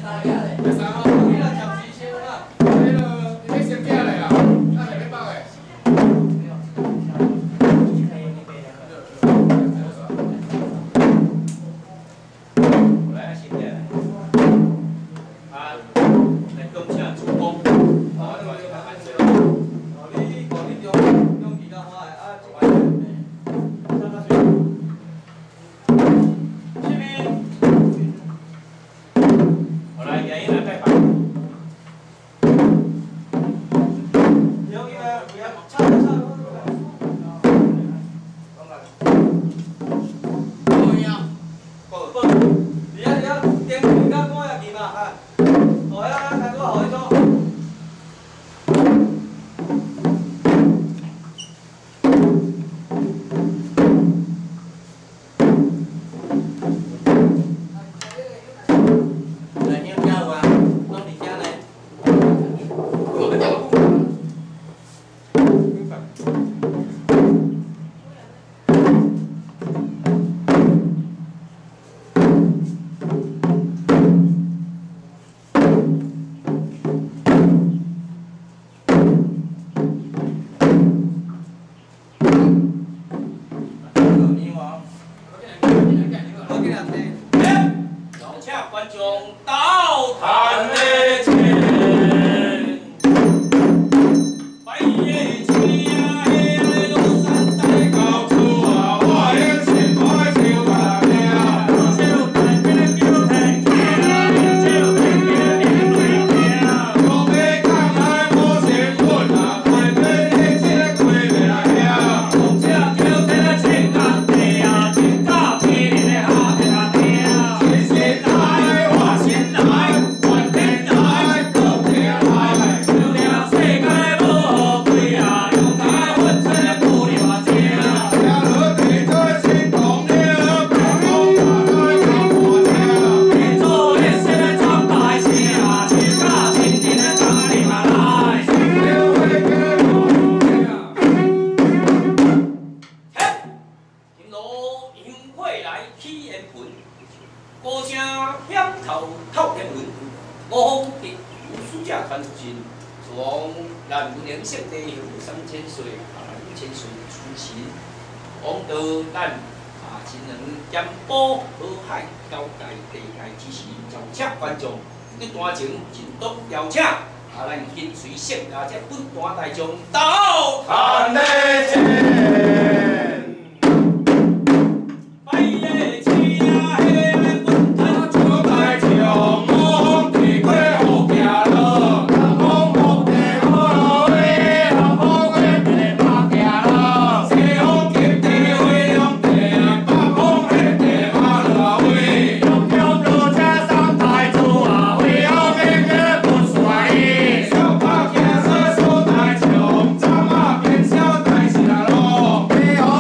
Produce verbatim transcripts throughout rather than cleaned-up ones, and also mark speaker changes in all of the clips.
Speaker 1: 没有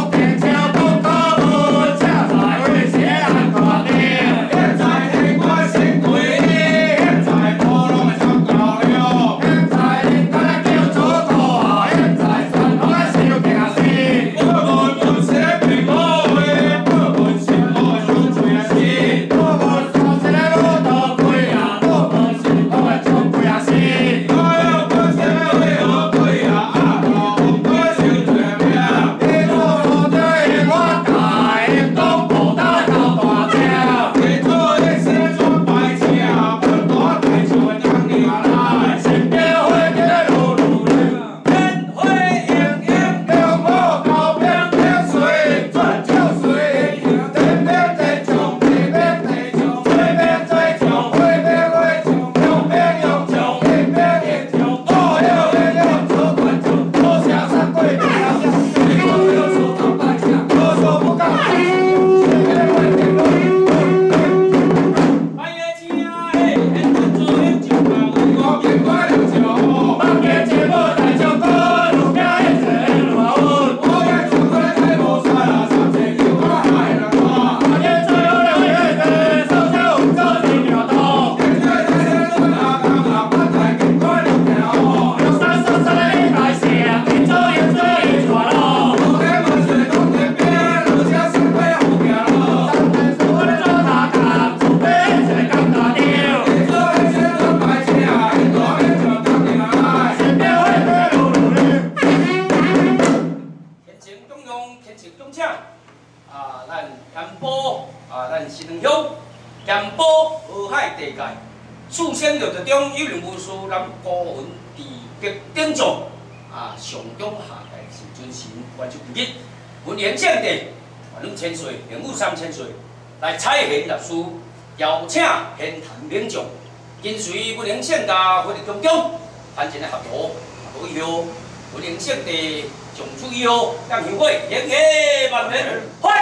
Speaker 1: 啊，咱新庄乡咸宝河海地界，次生六十中有任务师南高文地极顶奖啊，上中下界是尊神关注今日，文言圣地万语千岁，名武三千岁，来采贤纳书，邀请贤坛名将，跟随文言圣家回来中中，谈前的合作，合作以后，文言圣地上主以后，让协会延业万年，快！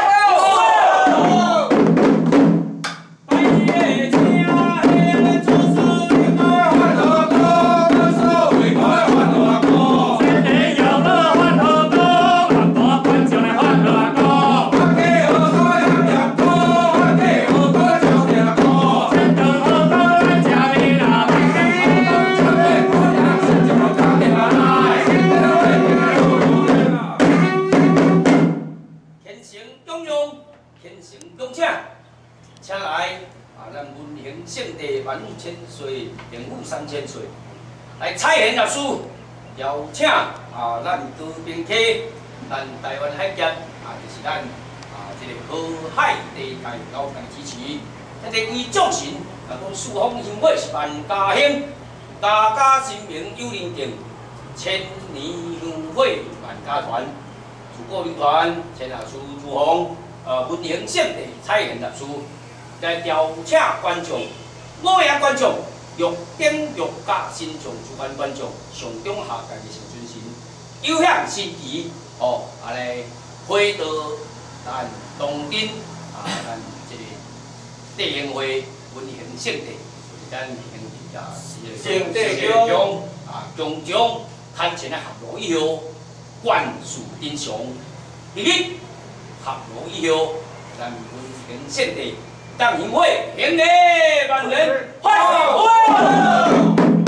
Speaker 1: 千岁，名武三千岁，来采贤纳书，邀请啊，咱高平溪，咱台湾海峡啊，就是咱啊，这个河海地界高界支持，咱这为众神啊，讲四方兴会是万家兴，家家心明有人敬，千年香火万家团，诸国旅团千纳书诸方，呃，文明圣地采贤纳书，来邀请观众。 五名观众，玉顶玉甲新将主办观众，上中下界的成尊神，有享心仪哦，啊来回到咱东京啊，咱这个地形会文献圣地，就是咱现啊圣地宫啊宫中摊前的合路以后，冠树丁上，第日合路以后，咱文献圣地。 当年会，迎礼万人，快活！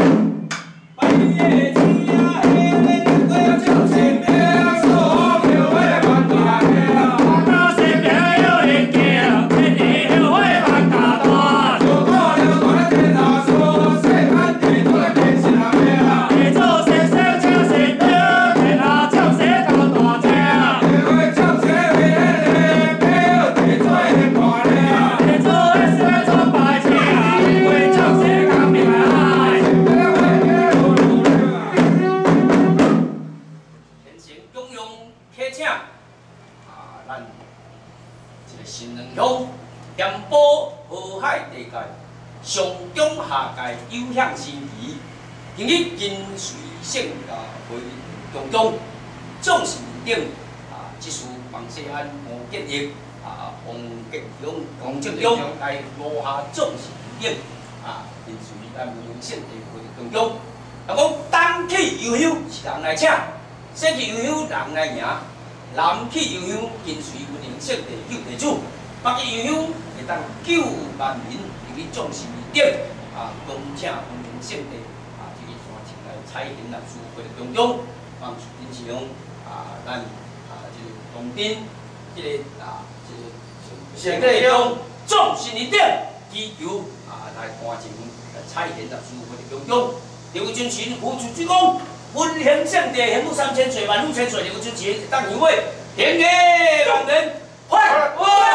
Speaker 1: 上中下界有享心仪，今日跟随圣家回中中，总是顶啊，即事王世安、王建业啊、王吉勇、王正勇来落下总是顶啊，跟随咱文明圣地回中中。若讲东起悠悠是人来请，西起悠悠人来赢，南起悠悠跟随文明圣地救地主，北起悠悠会当救万民。 去重视一点啊，恭请文明圣地啊，这个山前来采贤纳书，回来中中，放树丁上啊，咱啊这个东丁，这个啊这个圣地中重视一点，祈求啊来欢迎来采贤纳书，回来中中。刘个尊神付出主公，文明圣地贤武三千岁，万武千岁，刘个尊神当年会，天野万人，快！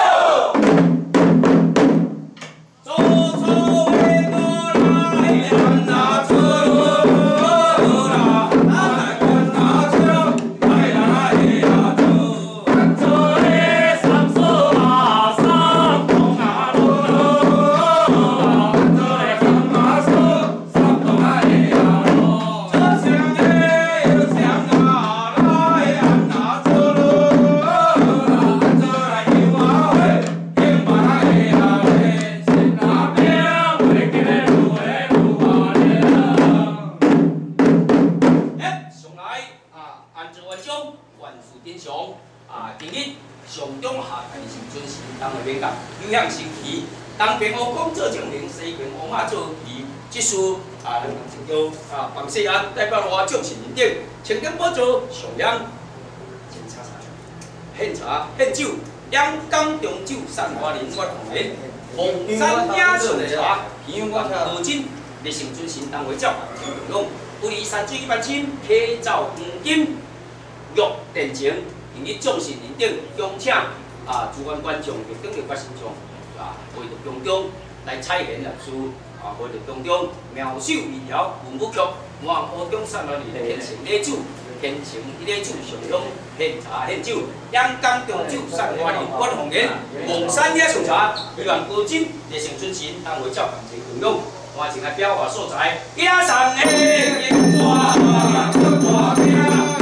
Speaker 1: 有享新奇，东边乌公做证明，西边乌马做旗。即事啊，就叫啊王世安代表我众神认定，清点宝座上扬，检查查，献茶献酒，两江中酒散花林我同源，红山野春茶，偏我何真，立成尊神当为照，清用不离山水万顷，溪走黄金，玉钿情，今日众神认定，恭请。 啊！主管观众，亦等于发心中， 啊，为着中中来蔡贤律师啊，为着中中妙手艺疗文武曲，满湖中山来嚟献成礼酒，献成礼酒上香，献茶献酒，阳江中酒散花莲阮红颜，蒙山野上茶，希望高金热诚尊神，当为照感情共用，换成个表华所在，野山的烟花，有大声。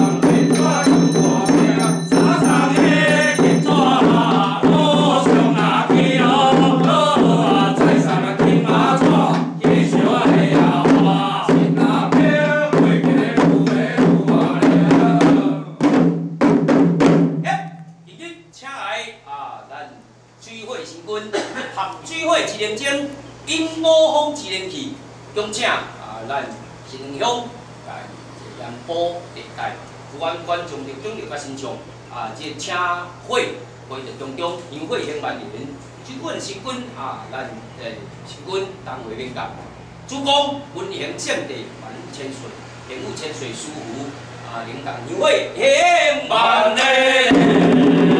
Speaker 1: 一连钟，因五方一连去，恭请啊，咱新乡啊，阳波地带，完全从着中立甲新唱啊，即请会为着中中杨会兴万人，即阮新军啊，咱诶新军当为领导，主公文行圣地万千岁，平武千岁舒服啊，领导杨会兴万人。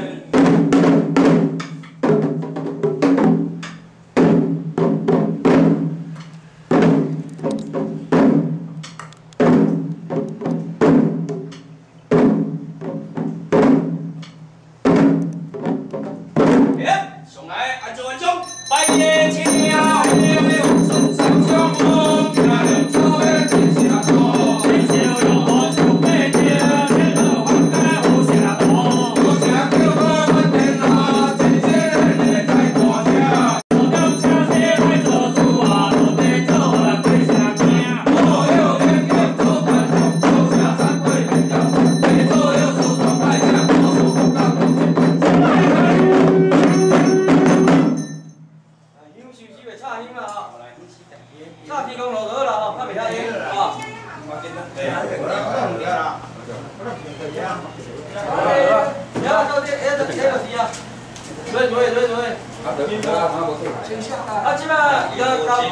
Speaker 2: 啊，即摆伊个交。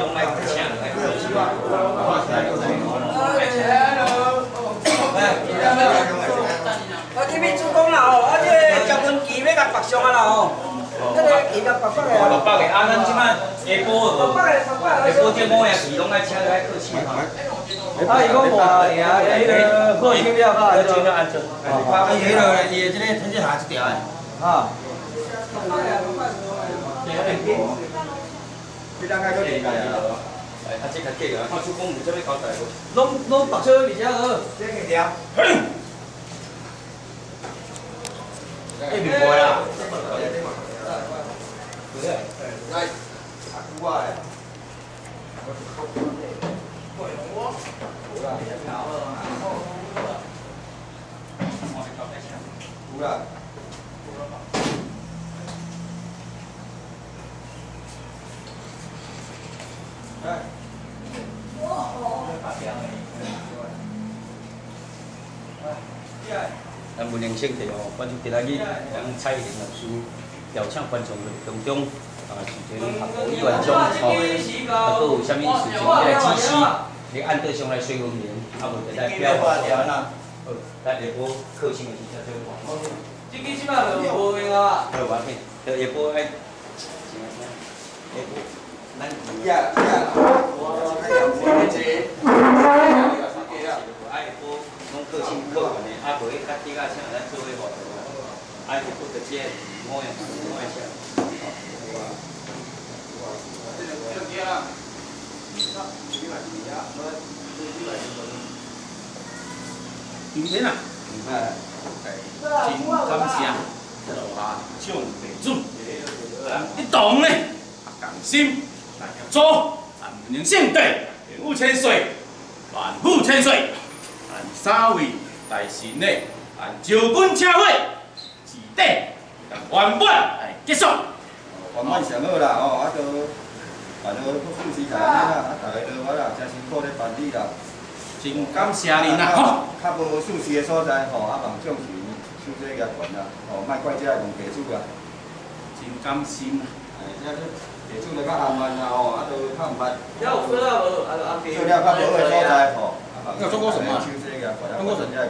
Speaker 2: 我这边主讲啦吼，啊这结婚期要甲北上啊啦吼，迄个伊甲北北的。
Speaker 1: 北北的，啊，咱即摆下晡好，
Speaker 2: 北北的，北北的。
Speaker 1: 下晡这某样事拢爱请来客气哈。
Speaker 2: 啊，伊讲无啊，尔迄个过清了哈，
Speaker 1: 过清了安全。
Speaker 3: 啊，伊迄个伊的即个天气下一条的。
Speaker 2: 啊。
Speaker 3: 你当该都理解啊！
Speaker 1: 哎，啊，这较紧啊，看出讲有啥物交代无？
Speaker 2: 拢拢白车而且好，
Speaker 3: 这个条。
Speaker 1: 一面过啦。
Speaker 3: 来，啊，古啊嘞。古啊。
Speaker 1: 咱文明圣地哦，观众今仔日咱蔡贤老师邀请观众当中啊，是前学务议员中哦，啊，佫有啥物事情来指示，你按对上来随文明，啊，无就来表达掉啦。好，咱下晡课程的时阵再讲。
Speaker 2: 这个即摆就无用啊。
Speaker 1: 好，完片，就下晡爱，下晡，咱
Speaker 3: 呀呀，我太阳光节。
Speaker 1: 拢课程课完的，啊，无迄甲底下请咱做伙活动，啊，就不得这某样某样下。今天啊，哎，真感谢啊，唱地主，你懂呢？甘心来做，咱文明圣地，平武千岁，万福千岁。 按三位大神咧，按招军车会，是底，圆满来结束。
Speaker 3: 圆满上好啦，哦，啊都，啊都复复时间啦，啊大家都我啦，真辛苦咧办理啦。
Speaker 1: 真感谢您啦，吼。
Speaker 3: 较无舒适的所在，吼，啊望众神守这业权啦，吼，莫怪这个农地主啦。
Speaker 1: 真甘心啦。
Speaker 3: 哎，这地主就较含慢啦，吼，啊都较毋捌。
Speaker 2: 了有做了无？啊，安排。
Speaker 3: 做了较无的所在，吼。
Speaker 1: 你有做过什么？
Speaker 3: 通过什么？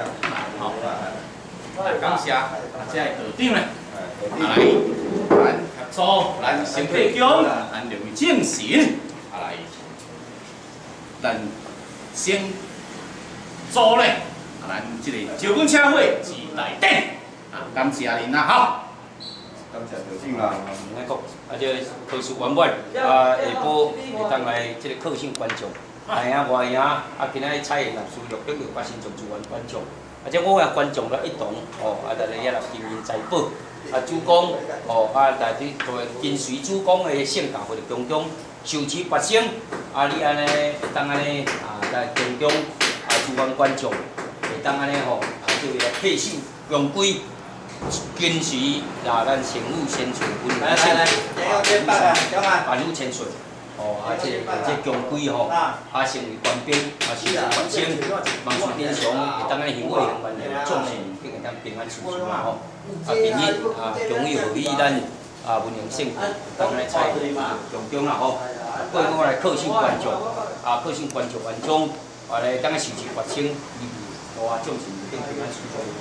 Speaker 1: 好，感谢，这系道长咧，来。
Speaker 4: 做咱先退宫，咱留意正神，啊来，咱先做咧，啊咱即个招魂车会之内顶，啊感谢恁啊好。
Speaker 3: 感谢刘姓啦。
Speaker 1: 唔爱讲，啊这科书圆满，啊下晡会当来即个课性观众，内影外影，啊今仔蔡英文书录得六百新众主员观众，啊这我啊观众咧一同，哦啊大家也来金银财宝，啊主公，哦啊来啲做跟随主公的圣教会的当中受持八圣，啊你安尼会当安尼啊来当中啊主员观众会当安尼吼，啊就来配守用规。跟随啊，咱圣母千岁，阮来来来，万女千岁，哦，啊，这这宫规吼，啊，成为官兵，啊，是发生，万事天祥，会当安行为行万年，众人并会当平安顺顺嘛吼。啊，今日啊，终于予以咱啊文明圣会当来采宫中啦吼。过我来课性观众，啊，课性观众完中，啊来当个受持发生，哇，众人并平安顺顺。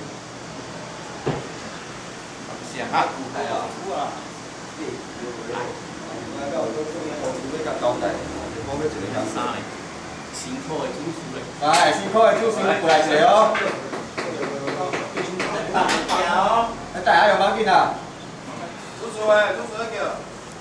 Speaker 1: 是啊，系啊，辛苦的主厨嘞，
Speaker 3: 哎，辛苦的主厨过来坐哦。哎，大家有冇见啊？
Speaker 5: 主厨诶，主厨在叫。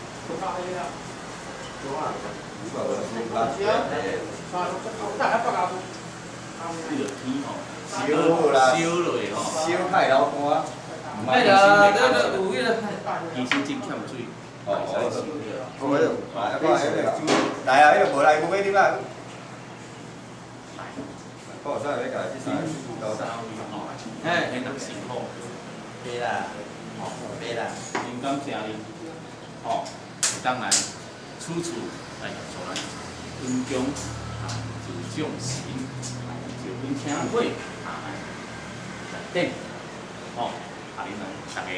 Speaker 4: 这个天吼，
Speaker 3: 烧啦，
Speaker 4: 烧落吼，
Speaker 3: 烧太老干。
Speaker 1: 哎呀，那那有迄个，
Speaker 4: 医生真欠水。
Speaker 3: 哦哦，我迄个，啊，我迄个，来啊，迄个无来，无买啉啦。我上来甲即三个
Speaker 4: 三位吼，哎，迄若辛苦。
Speaker 5: 对啦，哦，对啦，
Speaker 4: 真感谢恁，吼，当然处处来做咱尊重啊，就众神，就阮请会啊，内顶，吼。啊！恁人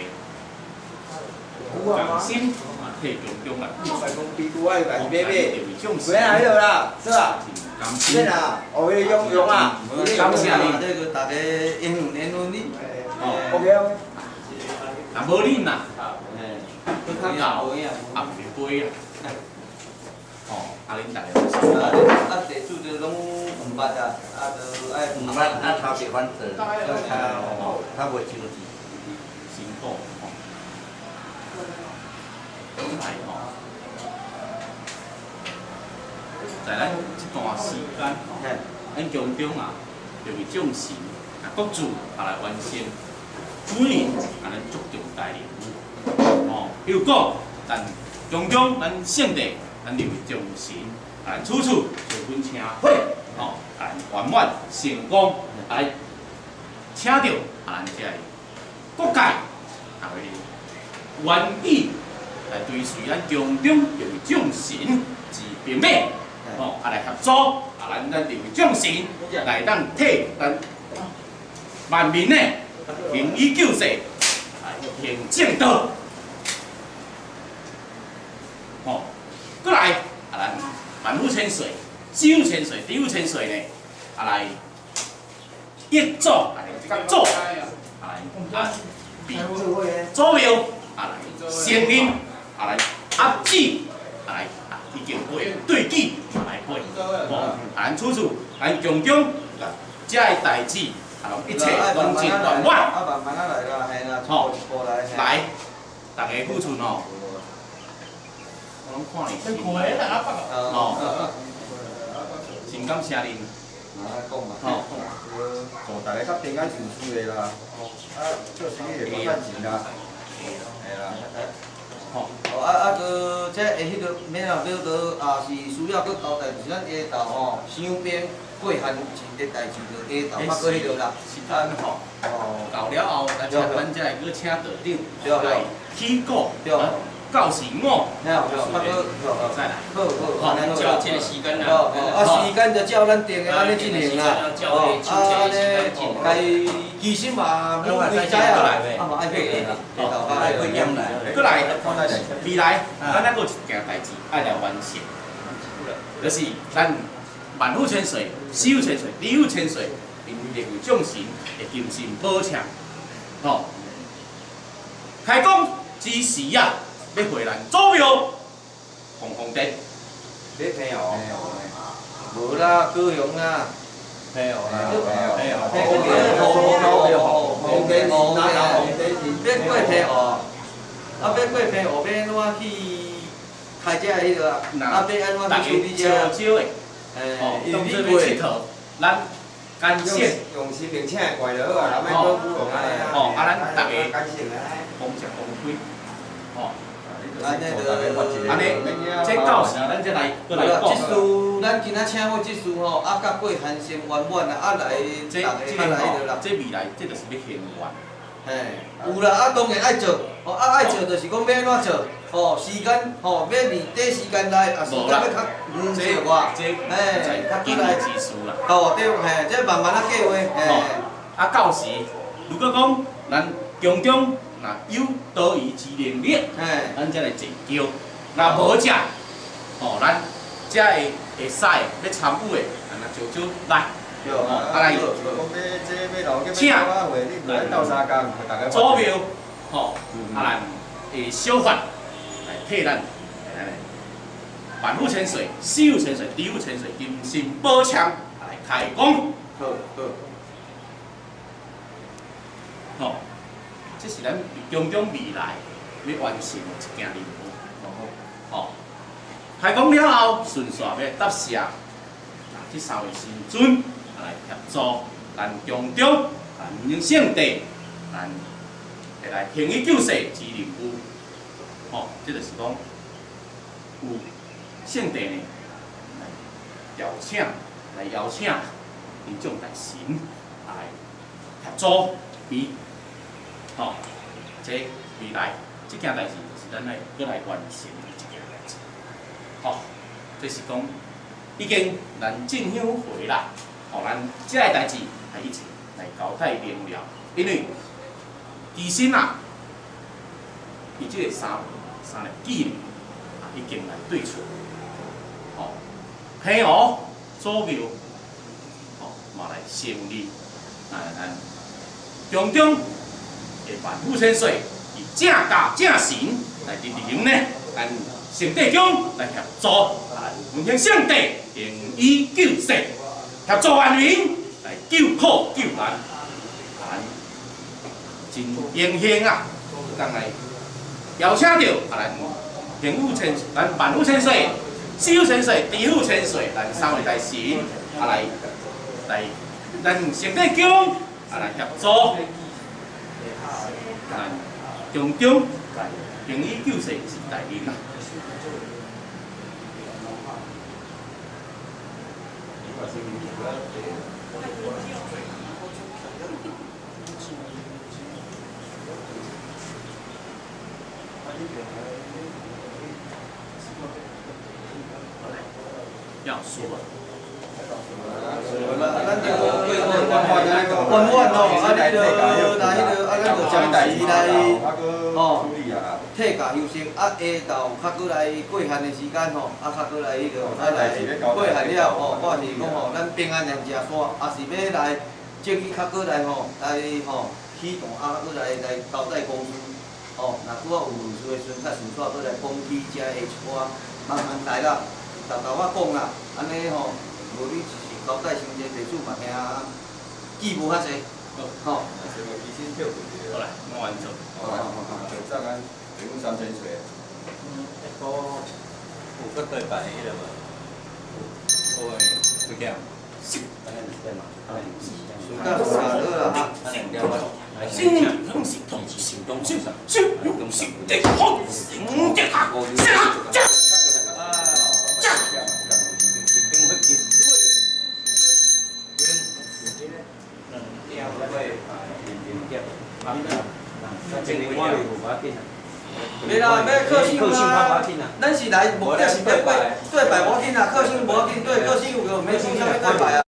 Speaker 4: 逐个共心啊，替中中来。
Speaker 5: 外公屁股爱家己买买，
Speaker 4: 不
Speaker 5: 要啦，迄落啦，是吧？
Speaker 4: 感谢
Speaker 5: 啦，哦，迄用用啊，
Speaker 4: 感谢恁。
Speaker 5: 这个大家英雄联盟哩。
Speaker 4: 哦
Speaker 5: ，OK OK。
Speaker 4: 啊，无恁呐，
Speaker 5: 哎，
Speaker 4: 你老啊，袂飞啊。哦，啊，恁大家。
Speaker 5: 啊，啊，地主就拢唔捌啊，啊，就爱唔捌啊，头是反正，哦，较袂清楚。
Speaker 4: 辛苦吼，来吼，在咱这段时间，咱宫中啊，就为众神啊各自啊来完成本人啊咱注重大任务。哦，比如讲，咱宫中咱圣地，咱就为众神啊处处做阮请会，哦，啊圆满成功来请到啊咱遮个。各界啊，愿意来追随咱宫中就为众神之并美，哦，啊来合作，啊咱咱就为众神来当替咱万民呢行医救世，来行正道，哦，过来啊咱万福千岁、子有千岁、弟有千岁呢，啊来一做来合作。啊，祖庙啊来承认，啊来压制，啊来啊已经会对举啊来会，哦，咱处处咱宫中遮个代志啊，一切完全圆满。
Speaker 5: 啊，慢慢啊来啦，系啦，
Speaker 4: 好
Speaker 5: 步来。
Speaker 4: 来，大家付出哦。我拢看你心。哦，真感谢恁。
Speaker 3: 啊，讲嘛，
Speaker 4: 哦，
Speaker 3: 祝大家较平安顺遂的啦。啊，做生意会发钱啦。系啦。
Speaker 4: 好。
Speaker 5: 哦，啊啊，个这下迄个免了，了个啊是需要搁交代，就是咱下头吼，伤兵过限钱的代志，就下头捌过迄个啦。
Speaker 4: 是咱吼，
Speaker 5: 哦，
Speaker 4: 到了后，咱请咱才会搁请道长来起鼓，
Speaker 5: 对。
Speaker 4: 到时我
Speaker 5: 嘿，对，捌过，
Speaker 4: 再来。
Speaker 5: 好好，安尼
Speaker 1: 照这个时间啦。
Speaker 5: 哦，啊时间就照咱定的安尼进行啦。哦，啊安尼该其实嘛，拢会知啊，啊嘛爱配啦，下头啊爱配点来。
Speaker 4: 过来，未来咱还佫有一件代志爱来完成，就是咱万福千岁、子有千岁、弟有千岁，因列为众神会精神保障。哦，开工之时啊， 要回咱祖庙供奉殿。
Speaker 5: 你朋友？无啦，高雄啦。朋友啦，朋友，朋友，好好好，红地红地红地，要过朋友，啊要过朋友，要安怎去开这迄个啊？啊要安怎去处理这？
Speaker 4: 少少的，
Speaker 5: 诶，
Speaker 4: 当做要佚佗，咱干线
Speaker 3: 用心灵请怪就好啊，莫多古讲啊。
Speaker 4: 哦，啊咱大家
Speaker 3: 干性啊。
Speaker 4: 公食公开，哦。
Speaker 5: 安尼就，
Speaker 4: 安尼，这到时咱再来，再来讲。
Speaker 5: 即事咱今仔请好即事吼，啊，甲过寒生圆满啊，啊来，
Speaker 4: 这
Speaker 5: 大家啊来着啦。
Speaker 4: 这未来这就是要行愿。
Speaker 5: 嘿，有啦，啊当然爱做，哦啊爱做就是讲要安怎做，哦时间，哦要伫短时间内，啊时间要较长些外，嘿，较
Speaker 4: 经
Speaker 5: 过来
Speaker 4: 济技术啦。
Speaker 5: 哦对，嘿，这慢慢啊计划，嘿。
Speaker 4: 啊到时如果讲咱宫中若有多余之能力，
Speaker 5: 嘿，
Speaker 4: 咱才来坐轿。若无只，哦咱才会会使要参与的，安那少少来。
Speaker 5: 啊
Speaker 4: 来，
Speaker 3: 请来斗三工，大家。
Speaker 4: 祖庙，吼，啊咱会小法来替咱，万户千岁、四户千岁、地户千岁、金身宝枪来开讲。
Speaker 5: 好好。
Speaker 4: 吼，这是咱宫中未来要完成的一件任务。吼，开讲了后，顺续要答谢，啊，这三位神尊来协助咱宫中咱民圣地，咱会来行医救世之任务。吼，这就是讲有圣地呢来邀请，来邀请民众大神来协助伊。吼，这未来这件代志就是咱来要来完成的一件代志。吼，这是讲已经咱政府回来，吼咱这个代志还一直来交代明了，因为其实啊，伊这个三三个纪念啊已经来对出，吼，平湖祖庙，吼嘛来成立，啊咱宫中。个万户千岁以正教正神来莅临呢，咱圣帝宫来协助咱文兴圣帝行医救世，协助万民来救苦救难，咱真荣幸啊！刚来邀请到啊咱平户千咱万户千岁、四户千岁、地户千岁，咱三位大神啊来来咱圣帝宫啊来协助。咱宫中行医救世是大任啊！要说啊。
Speaker 5: 咱就圆满咯，啊，你就来迄个，啊，咱就将代志来，吼，退价休息，啊，下到较过来过限的时间吼，啊，较过来迄个，啊来过限了吼，我是讲吼，咱平安来食煞，啊是要来政府较过来吼，来吼启动，啊，过来来交代公司，吼，若拄好有问题的时阵，较顺续过来公司才会一寡慢慢来啦，豆豆我讲啦，安尼吼，无你就是。交代先前地主嘛听记无遐济，吼。
Speaker 4: 好来，我完成。
Speaker 3: 好好好，就这样，平均三千岁。
Speaker 6: 一个有个对白迄个无？有诶，不见。
Speaker 5: 暑假三了啦哈。
Speaker 4: 新年恭喜同志行动精神，笑容心地好，成绩下，下下。
Speaker 5: 袂啦，要克星啊！咱是来目的是要对对拜无要紧啦，克星无要紧，对克星有个没讲啥物对拜啊。